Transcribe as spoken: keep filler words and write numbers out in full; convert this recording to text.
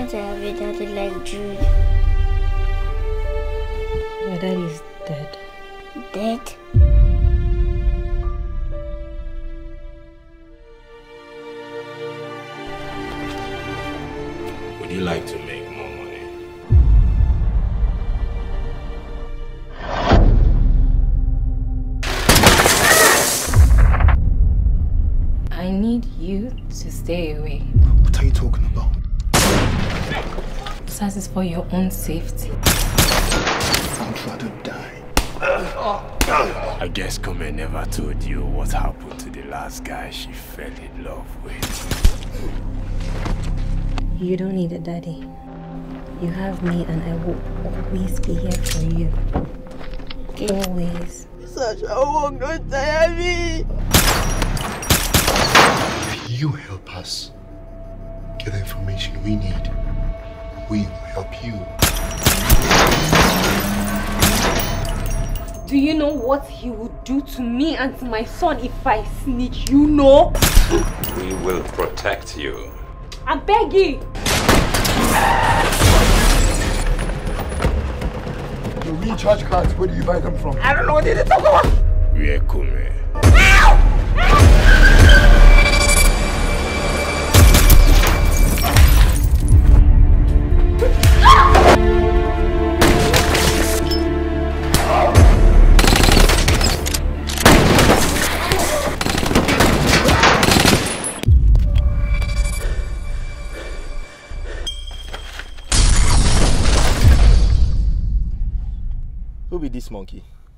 want to have a daddy like Jude. My daddy is dead. Dead? Would you like to make more money? I need you to stay away. What are you talking about? Besides, it's for your own safety. I'd rather die. I guess Kome never told you what happened to the last guy she fell in love with. You don't need a daddy. You have me and I will always be here for you. Always. Such a won't tell me. If you help us get the information we need, we will help you. Do you know what he would do to me and to my son if I snitch? You know? We will protect you. I beg you! The recharge cards, where do you buy them from? I don't know what you're talking about. We are Kome. Who be this monkey?